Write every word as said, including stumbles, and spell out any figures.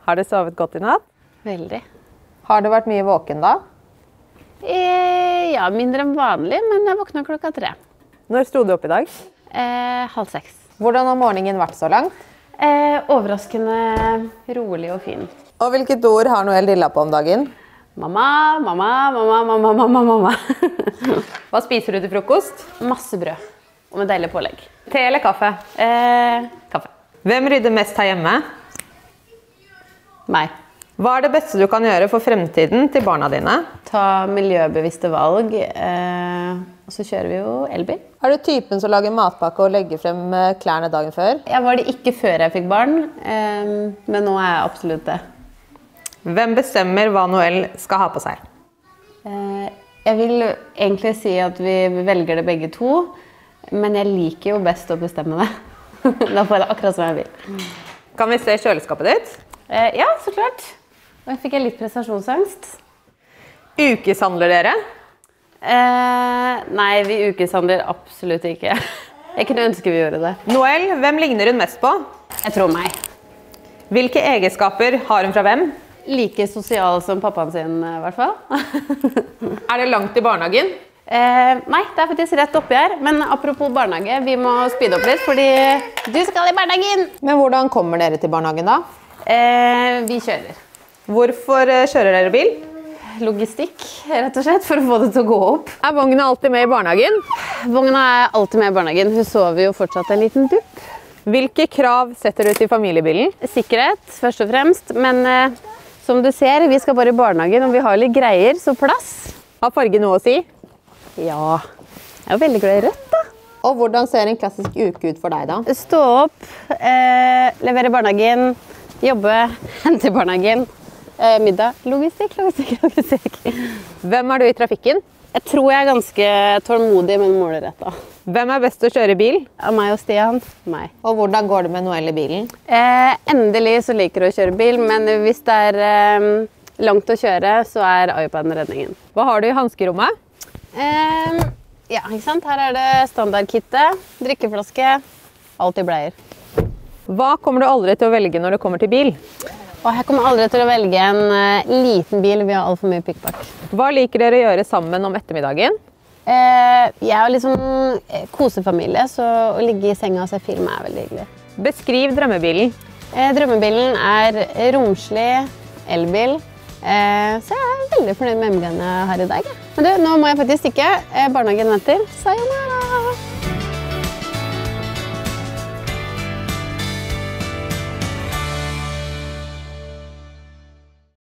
Har du sovet godt i natt? Veldig. Har du vært mye våken da? Eh, ja, mindre enn vanlig, men jeg våkna klokka tre. Når sto du opp i dag? Eh, halv seks. Hvordan har morgenen vært så langt? Eh, overraskende rolig og fin. Og hvilket ord har Noel dilla på om dagen? Mamma, mamma, mamma, mamma, mamma, mamma. Hva spiser du til frokost? Masse brød. Og med deilig pålegg. Te eller kaffe? Eh, kaffe. Hvem rydder mest her hjemme? Meg. Hva er det beste du kan gjøre for fremtiden til barna dine? Ta miljøbevisste valg, eh, og så kjører vi jo elbil. Er du typen som lager matpakke og legger frem klærne dagen før? Jeg var det ikke før jeg fikk barn, eh, men nå er jeg absolutt det. Hvem bestemmer hva Noel skal ha på seg? Eh, jeg vil egentlig si at vi velger det begge to, men jeg liker jo best å bestemme det. Da får jeg det akkurat som jeg vil. Kan vi se kjøleskapet ditt? Eh, ja, så klart. Og jeg fikk litt prestasjonsangst. Ukeshandler dere? Eh, nei, vi ukeshandler absolutt ikke. Jeg kunne ønske vi gjorde det. Noel, hvem ligner hun mest på? Jeg tror meg. Hvilke egenskaper har hun fra hvem? Like sosial som pappaen sin, i hvert fall. Er det langt i barnehagen? Eh, nei, det er faktisk rett oppi her. Men apropos barnehage, vi må speede opp litt, fordi du skal i barnehagen! Men hvordan kommer dere til barnehagen da? Eh, vi kjører. Hvorfor kjører dere bil? Logistikk, rett og slett, for å få det til å gå opp. Er Vogna alltid med i barnehagen? Vogna er alltid med i barnehagen. Hun sover jo fortsatt en liten dupp. Hvilke krav setter du til familiebilen? Sikkerhet, først og fremst. Men eh, som du ser, vi skal bare i barnehagen, og vi har litt greier, så plass. Har farge noe å si? Ja, jeg er jo veldig glad i rødt da. Og hvordan ser en klassisk uke ut for deg da? Stå opp, eh, levere barnehagen, jobbe, hente i barnehagen, eh, middag, logistikk, logistikk, logistikk. Hvem er du i trafikken? Jeg tror jeg er ganske tålmodig, men målrettet. Hvem er best til å kjøre bil? Av meg og Stian, meg. Og hvordan går det med Noel i bilen? Eh, endelig så liker du å kjøre bil, men hvis det er eh, langt å kjøre, så er iPaden redningen. Hva har du i hanskerommet? Eh, ja, ikke sant? Her er det standardkittet, drikkeflaske, alt i bleier. Hva kommer du aldri til å velge når det kommer til bil? Og jeg kommer aldri til å velge en uh, liten bil, vi har alt for mye pikkpakk. Hva liker dere å gjøre sammen om ettermiddagen? Eh, jeg er liksom kosefamilie, så å ligge i senga og se film er veldig hyggelig. Beskriv drømmebilen. Eh, drømmebilen er romslig elbil, eh, så jeg er veldig fornøyd med M G-en jeg har i dag. Men du, nå må jeg faktisk stikke. Eh, barnehagen venter. Sayonara!